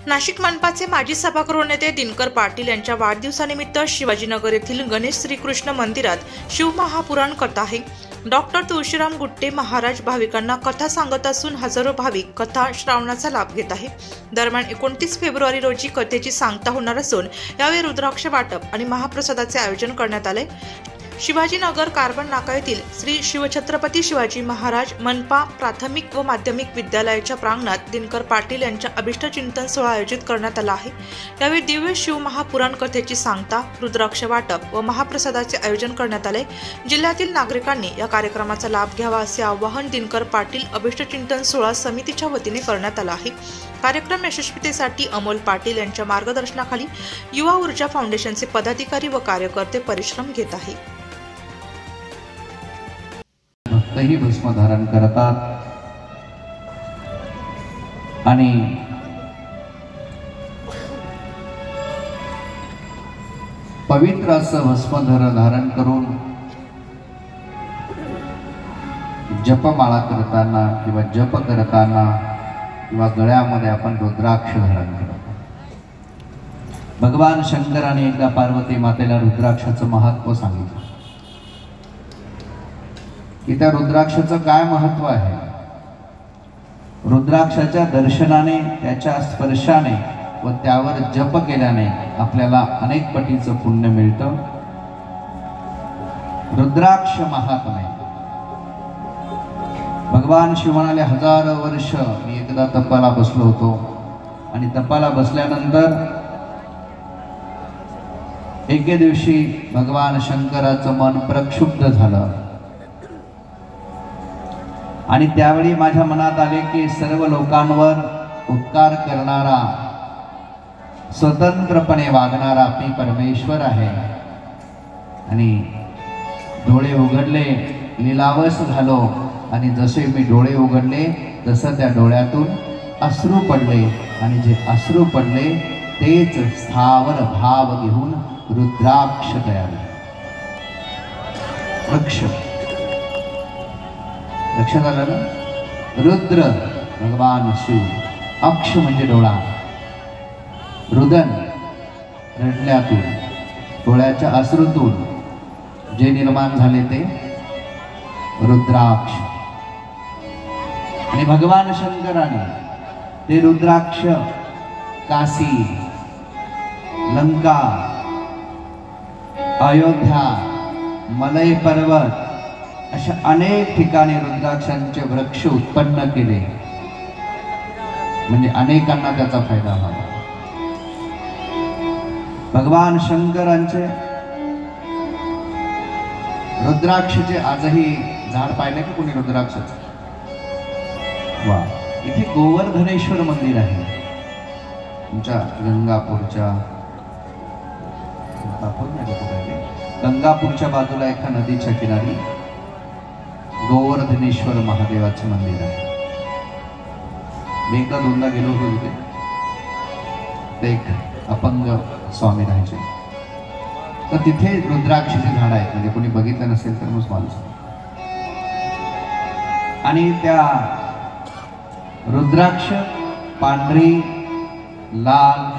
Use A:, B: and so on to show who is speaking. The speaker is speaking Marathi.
A: नाशिक मनपाचे माजी सभागृह नेते दिनकर पाटील यांच्या वाढदिवसानिमित्त शिवाजीनगर येथील गणेश श्रीकृष्ण मंदिरात शिवमहापुराण कथा आहे। डॉक्टर तुळशीराम गुट्टे महाराज भाविकांना कथा सांगत असून हजारो भाविक कथा श्रावणाचा लाभ घेत आहे। दरम्यान 29 फेब्रुवारी रोजी कथेची सांगता होणार असून यावेळी रुद्राक्ष वाटप आणि महाप्रसादाचे आयोजन करण्यात आले। शिवाजीनगर कार्बन नाका येथील श्री शिवछत्रपती शिवाजी महाराज मनपा प्राथमिक व माध्यमिक विद्यालयाच्या प्रांगणात दिनकर पाटील यांच्या अभिष्टचिंतन सोहळा आयोजित करण्यात आला आहे। यावेळी दिव्य शिव महापुराण कथेची सांगता, रुद्राक्ष वाटप व महाप्रसादाचे आयोजन करण्यात आले। जिल्ह्यातील नागरिकांनी या कार्यक्रमाचा लाभ घ्यावा असे आवाहन दिनकर पाटील अभिष्टचिंतन सोहळा समितीच्या वतीने करण्यात आले आहे। कार्यक्रम यशस्वीतेसाठी अमोल पाटील यांच्या मार्गदर्शनाखाली युवा ऊर्जा फाउंडेशनचे पदाधिकारी व कार्यकर्ते परिश्रम घेत आहेत।
B: भक्तही भस्म धारण करतात आणि पवित्र असं भस्म धारण करून जपमाळा करताना किंवा जप करताना किंवा गळ्यामध्ये आपण रुद्राक्ष धारण करतो। भगवान शंकराने एकदा पार्वती मातेला रुद्राक्षाचं महत्त्व सांगितलं की त्या रुद्राक्षाचं काय महत्त्व आहे। रुद्राक्षाच्या दर्शनाने, त्याच्या स्पर्शाने व त्यावर जप केल्याने आपल्याला अनेक पटीचं पुण्य मिळतं। रुद्राक्ष महात्म्य भगवान शिव म्हणाले, हजारो वर्ष मी एकदा तपाला बसलो होतो आणि तपाला बसल्यानंतर एके दिवशी भगवान शंकराचं मन प्रक्षुब्ध झालं आणि त्यावेळी माझ्या मनात आले की सर्व लोकांवर उपकार करणारा, स्वतंत्रपणे वागणारा मी परमेश्वर आहे। आणि डोळे उघडले, लीलावश झालो आणि जसे मी डोळे उघडले तसं त्या डोळ्यातून अश्रू पडले आणि जे अश्रू पडले तेच स्थावर भाव घेऊन रुद्राक्ष तयार वृक्ष। लक्षात आलं ना? रुद्र भगवान शिव, अक्ष म्हणजे डोळा, रुदन रडल्यातून, डोळ्याच्या अश्रूतून जे निर्माण झाले ते रुद्राक्ष। आणि भगवान शंकराने ते रुद्राक्ष काशी, लंका, अयोध्या, मलय पर्वत अशा अनेक ठिकाणी रुद्राक्षांचे वृक्ष उत्पन्न केले, म्हणजे अनेकांना त्याचा फायदा व्हावा। भगवान शंकरांचे रुद्राक्षाचे आजही झाड पाहिले का कोणी रुद्राक्षाचं? वा, इथे गोवर्धनेश्वर मंदिर आहे तुमच्या गंगापूरच्या बाजूला एका नदीच्या किनारी गोवर्धनेश्वर महादेवाचे मंदिर आहे। मी एकदा दोनदा गेलो होतो तिथे, ते एक अपंग स्वामी राहायचे, तर तिथे रुद्राक्षाचे झाड आहेत, म्हणजे कोणी बघितलं नसेल तर मग मला सांग। आणि त्या रुद्राक्ष पांढरी, लाल,